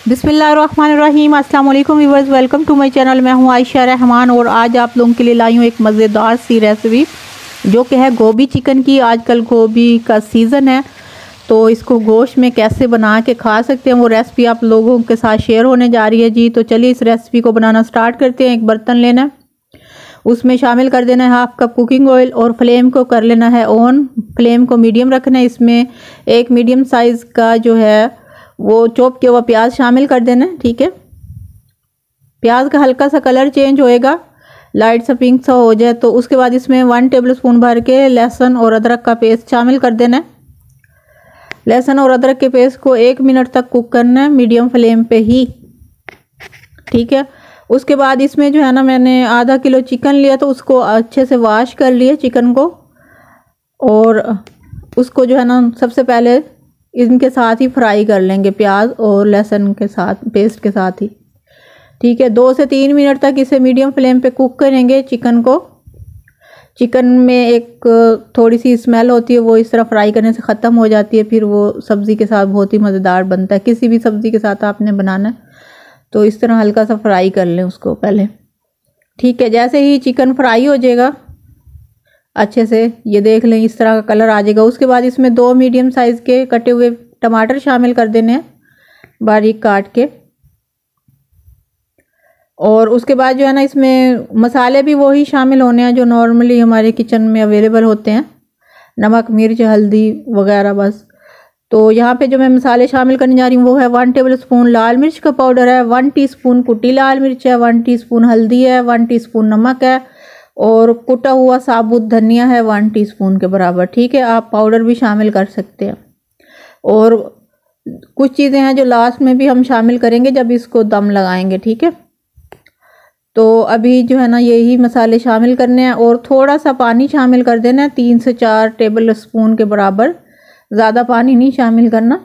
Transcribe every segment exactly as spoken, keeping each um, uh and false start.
बिस्मिल्लाहिर्रहमानिर्रहीम। अस्सलाम वालेकुम viewers, welcome to my channel. मैं हूं आयशा रहमान और आज आप लोगों के लिए लाई हूं एक मज़ेदार सी रेसिपी जो कि है गोभी चिकन की। आजकल गोभी का सीज़न है तो इसको गोश्त में कैसे बना के खा सकते हैं वो रेसिपी आप लोगों के साथ शेयर होने जा रही है जी। तो चलिए इस रेसिपी को बनाना स्टार्ट करते हैं। एक बर्तन लेना है, उसमें शामिल कर देना है हाफ कप कुकिंग ऑयल और फ्लेम को कर लेना है ऑन। फ्लेम को मीडियम रखना है। इसमें एक मीडियम साइज़ का जो है वो चॉप किया हुआ प्याज शामिल कर देना है। ठीक है, प्याज का हल्का सा कलर चेंज होएगा, लाइट सा पिंक सा हो जाए तो उसके बाद इसमें वन टेबलस्पून भर के लहसुन और अदरक का पेस्ट शामिल कर देना है। लहसुन और अदरक के पेस्ट को एक मिनट तक कुक करना है मीडियम फ्लेम पे ही। ठीक है, उसके बाद इसमें जो है ना मैंने आधा किलो चिकन लिया तो उसको अच्छे से वॉश कर लिया चिकन को, और उसको जो है ना सबसे पहले इनके साथ ही फ्राई कर लेंगे, प्याज और लहसुन के साथ, पेस्ट के साथ ही। ठीक है, दो से तीन मिनट तक इसे मीडियम फ्लेम पे कुक करेंगे चिकन को। चिकन में एक थोड़ी सी स्मेल होती है, वो इस तरह फ्राई करने से ख़त्म हो जाती है, फिर वो सब्ज़ी के साथ बहुत ही मज़ेदार बनता है। किसी भी सब्ज़ी के साथ आपने बनाना है तो इस तरह हल्का सा फ्राई कर लें उसको पहले। ठीक है, जैसे ही चिकन फ्राई हो जाएगा अच्छे से, ये देख लें इस तरह का कलर आ जाएगा। उसके बाद इसमें दो मीडियम साइज़ के कटे हुए टमाटर शामिल कर देने हैं बारीक काट के। और उसके बाद जो है ना इसमें मसाले भी वही शामिल होने हैं जो नॉर्मली हमारे किचन में अवेलेबल होते हैं, नमक, मिर्च, हल्दी वगैरह बस। तो यहाँ पे जो मैं मसाले शामिल करने जा रही हूँ वो है वन टेबल स्पून लाल मिर्च का पाउडर है, वन टीस्पून कुटी लाल मिर्च है, वन टीस्पून हल्दी है, वन टीस्पून नमक है और कुटा हुआ साबुत धनिया है वन टीस्पून के बराबर। ठीक है, आप पाउडर भी शामिल कर सकते हैं। और कुछ चीज़ें हैं जो लास्ट में भी हम शामिल करेंगे जब इसको दम लगाएंगे। ठीक है, तो अभी जो है ना यही मसाले शामिल करने हैं और थोड़ा सा पानी शामिल कर देना है, तीन से चार टेबल स्पून के बराबर, ज़्यादा पानी नहीं शामिल करना।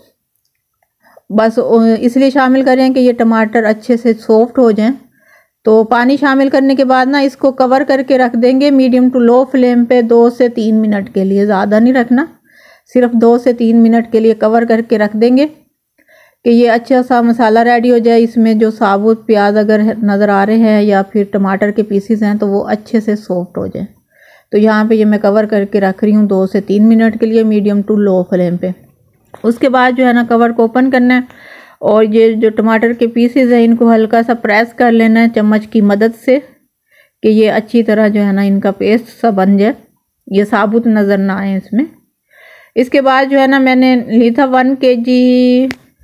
बस इसलिए शामिल करें कि ये टमाटर अच्छे से सॉफ्ट हो जाएं। तो पानी शामिल करने के बाद ना इसको कवर करके रख देंगे मीडियम टू लो फ्लेम पे दो से तीन मिनट के लिए, ज़्यादा नहीं रखना, सिर्फ दो से तीन मिनट के लिए कवर करके रख देंगे कि ये अच्छा सा मसाला रेडी हो जाए। इसमें जो साबुत प्याज अगर नज़र आ रहे हैं या फिर टमाटर के पीसीस हैं तो वो अच्छे से सॉफ्ट हो जाए। तो यहाँ पे ये मैं कवर करके रख रही हूँ दो से तीन मिनट के लिए मीडियम टू लो फ्लेम पे। उसके बाद जो है ना कवर को ओपन करना है और ये जो टमाटर के पीसेस हैं इनको हल्का सा प्रेस कर लेना है चम्मच की मदद से कि ये अच्छी तरह जो है ना इनका पेस्ट सा बन जाए, ये साबुत नज़र ना आए इसमें। इसके बाद जो है ना मैंने ली था वन के जी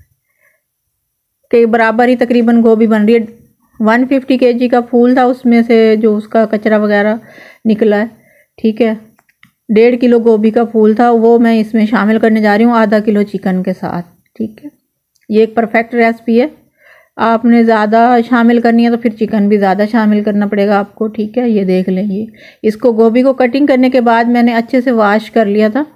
के बराबर ही तकरीबन गोभी बन रही है। वन फिफ्टी के जी का फूल था, उसमें से जो उसका कचरा वगैरह निकला है। ठीक है, डेढ़ किलो गोभी का फूल था, वो मैं इसमें शामिल करने जा रही हूँ आधा किलो चिकन के साथ। ठीक है, ये एक परफेक्ट रेसिपी है। आपने ज़्यादा शामिल करनी है तो फिर चिकन भी ज़्यादा शामिल करना पड़ेगा आपको। ठीक है, ये देख लें, ये इसको गोभी को कटिंग करने के बाद मैंने अच्छे से वॉश कर लिया था।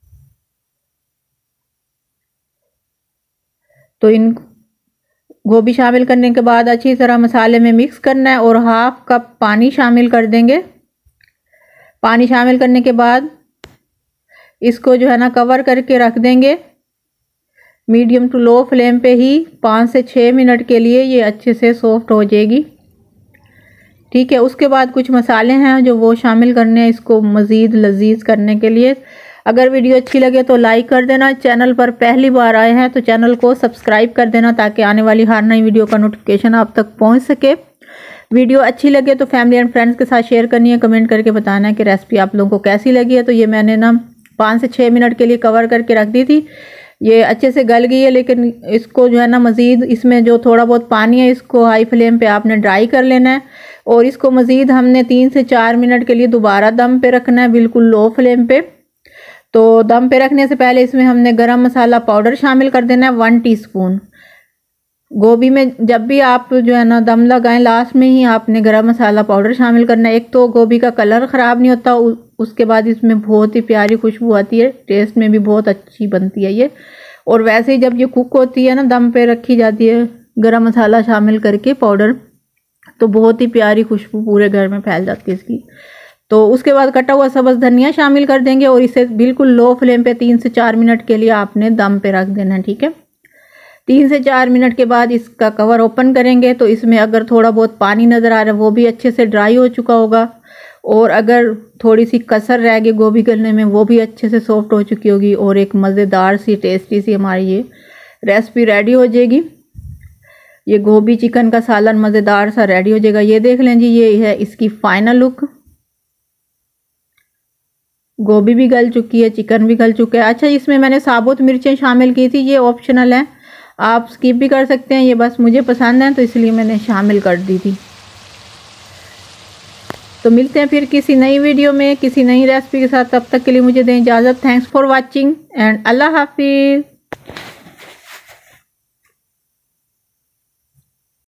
तो इन गोभी शामिल करने के बाद अच्छी तरह मसाले में मिक्स करना है और हाफ कप पानी शामिल कर देंगे। पानी शामिल करने के बाद इसको जो है ना कवर करके रख देंगे मीडियम टू लो फ्लेम पे ही पाँच से छः मिनट के लिए, ये अच्छे से सॉफ्ट हो जाएगी। ठीक है, उसके बाद कुछ मसाले हैं जो वो शामिल करने हैं इसको मज़ीद लजीज करने के लिए। अगर वीडियो अच्छी लगे तो लाइक कर देना, चैनल पर पहली बार आए हैं तो चैनल को सब्सक्राइब कर देना ताकि आने वाली हर नई वीडियो का नोटिफिकेशन आप तक पहुंच सके। वीडियो अच्छी लगे तो फैमिली एंड फ्रेंड्स के साथ शेयर करनी है, कमेंट करके बताना है कि रेसिपी आप लोगों को कैसी लगी है। तो ये मैंने ना पाँच से छः मिनट के लिए कवर करके रख दी थी, ये अच्छे से गल गई है। लेकिन इसको जो है ना मज़ीद इसमें जो थोड़ा बहुत पानी है इसको हाई फ्लेम पे आपने ड्राई कर लेना है और इसको मज़ीद हमने तीन से चार मिनट के लिए दोबारा दम पे रखना है, बिल्कुल लो फ्लेम पे। तो दम पे रखने से पहले इसमें हमने गरम मसाला पाउडर शामिल कर देना है वन टीस्पून। गोभी में जब भी आप जो है ना दम लगाएं लास्ट में ही आपने गरम मसाला पाउडर शामिल करना है। एक तो गोभी का कलर ख़राब नहीं होता, उसके बाद इसमें बहुत ही प्यारी खुशबू आती है, टेस्ट में भी बहुत अच्छी बनती है ये। और वैसे ही जब ये कुक होती है ना, दम पे रखी जाती है गरम मसाला शामिल करके पाउडर, तो बहुत ही प्यारी खुशबू पूरे घर में फैल जाती है इसकी। तो उसके बाद कटा हुआ सब्ज़ धनिया शामिल कर देंगे और इसे बिल्कुल लो फ्लेम पे तीन से चार मिनट के लिए आपने दम पे रख देना है। ठीक है, तीन से चार मिनट के बाद इसका कवर ओपन करेंगे तो इसमें अगर थोड़ा बहुत पानी नज़र आ रहा है वो भी अच्छे से ड्राई हो चुका होगा, और अगर थोड़ी सी कसर रह गई गोभी गलने में वो भी अच्छे से सॉफ्ट हो चुकी होगी, और एक मज़ेदार सी टेस्टी सी हमारी ये रेसिपी रेडी हो जाएगी। ये गोभी चिकन का सालन मज़ेदार सा रेडी हो जाएगा। ये देख लें जी, ये है इसकी फाइनल लुक। गोभी भी गल चुकी है, चिकन भी गल चुका है। अच्छा, इसमें मैंने साबुत मिर्चें शामिल की थी, ये ऑप्शनल है, आप स्किप भी कर सकते हैं, ये बस मुझे पसंद है तो इसलिए मैंने शामिल कर दी थी। तो मिलते हैं फिर किसी नई वीडियो में किसी नई रेसिपी के साथ, तब तक के लिए मुझे दें इजाज़त। थैंक्स फॉर वॉचिंग एंड अल्लाह हाफिज़।